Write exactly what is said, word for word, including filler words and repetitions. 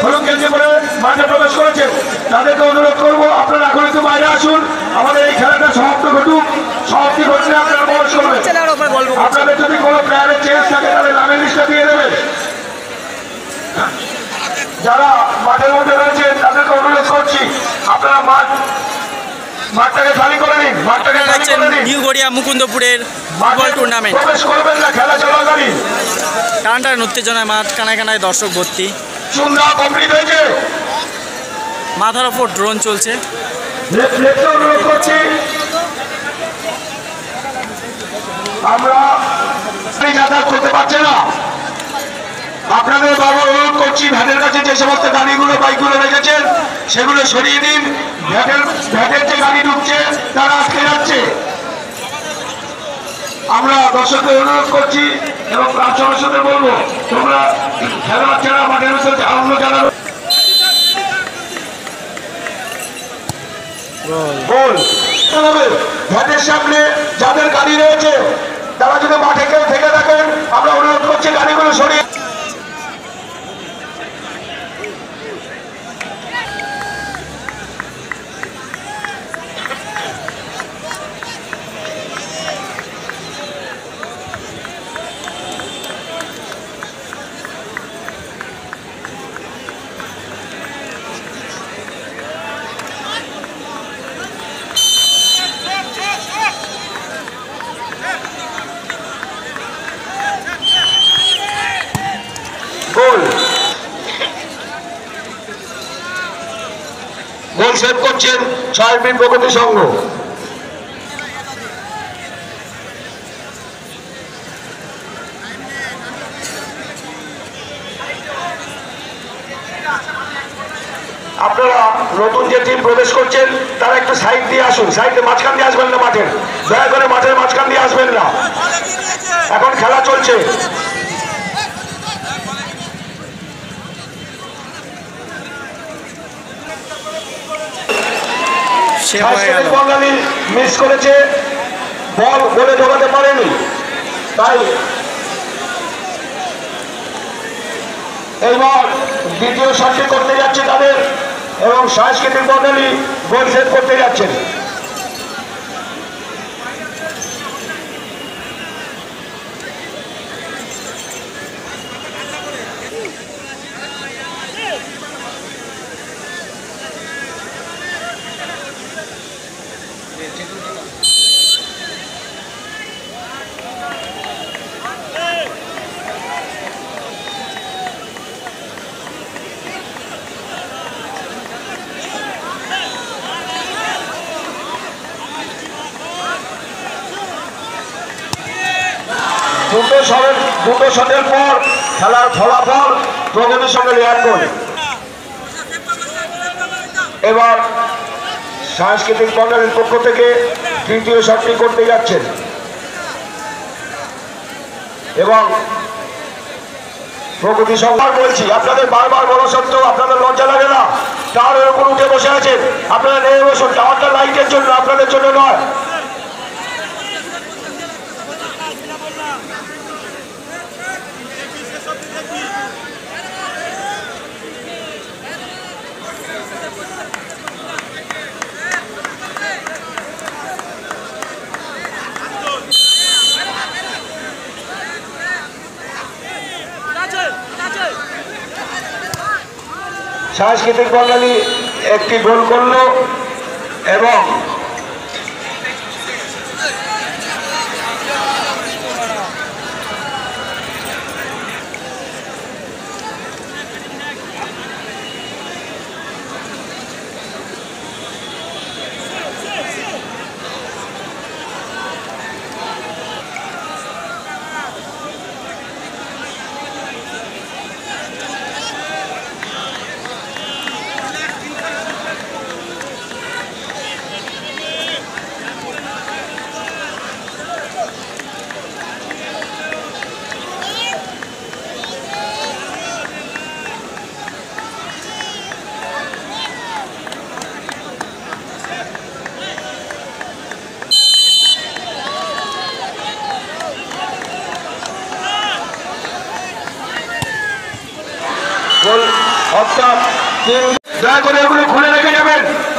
হলুদ গেঞ্জি পরে মাঠে প্রবেশ করেছেন তাদেরকে অনুরোধ করবো আপনারা এখন একটু বাইরে আসুন, আমাদের এই খেলাটা সমাপ্ত ঘটুক। সমাপ্তি ঘটলে আপনারা প্রবেশ করবেন। আপনাদের যদি কোনো প্লেয়ারের চেঞ্জ থাকে তাহলে নামের লিস্টটা দিয়ে দেবেন। যারা মাঠের মধ্যে রয়েছেন তাদেরকে অনুরোধ করছি আপনারা মাঠ মাঠটাকে খালি করে নিন। মাঠটাকে খালি করে নিন। নিউ গড়িয়া মুকুন্দপুরের ফুটবল টুর্নামেন্ট প্রবেশ করবেন না খেলা চলাকালীন। টান টান উত্তেজনায় মাঠ কানায় কানায় দর্শক ভর্তি। চুন্দা কমপ্লিট হয়েছে। মাথার ওপর ড্রোন চলছে। অনুরোধ করছি আমরা যাতায়াত করতে পারছে না, আপনাদের বারবার অনুরোধ করছি ভ্যানের কাছে যে সমস্ত গাড়িগুলো বাইকগুলো রেখেছেন সেগুলো সরিয়ে দিন। ভ্যাটের ভ্যাটের যে গাড়ি ঢুকছে তারা আটকে যাচ্ছে। আমরা দর্শকদের অনুরোধ করছি এবং প্রাণ সদস্যদের বলবো তোমরা খেলোয়াড় ছাড়া মাঠের ভিতরে আনন্দ জানাবে। গোল ভ্যাটের সামনে যাদের গাড়ি রয়েছে তারা যদি মাঠে কেউ থেকে থাকেন আমরা অনুরোধ করছি গাড়িগুলো সরিয়ে। গোল গোল সেভ করছেন ছয় মিনিট প্রগতি সংঘ। আপনারা নতুন যে টিম প্রবেশ করছেন তারা একটু সাইড দিয়ে আসুন। সাইডে মাঝখান দিয়ে আসবেন না, মাঠের দয়া করে মাঠের মাঝখান দিয়ে আসবেন না। এখন খেলা চলছে। বাঙালি মিস করেছে, বল বলে ঢোকাতে পারেনি, তাই এইবার দ্বিতীয় শটটি করতে যাচ্ছে তাদের এবং সাংস্কৃতিক বাঙালি গোল সেভ করতে যাচ্ছেন। দুটো শটের দুটো শটের পর খেলার ফলাফল প্রগতির সঙ্গে লিয়ার গোল। এবার সাংস্কৃতিক মন্ডলের পক্ষ থেকে তৃতীয় শটটি করতে যাচ্ছেন এবং প্রগতি সংঘ বলছি আপনাদের বারবার বলা সত্ত্বেও আপনাদের লজ্জা লাগে না? টাওয়ারের উপর উঠে বসে আছেন, আপনারা নেমে বসুন। টাওয়ারটা লাইটের জন্য, আপনাদের জন্য নয়। সাংস্কৃতিক বাঙালি একটি গোল করল এবং অর্থাৎ দয়া করে ওগুলো খুলে রেখে যাবেন।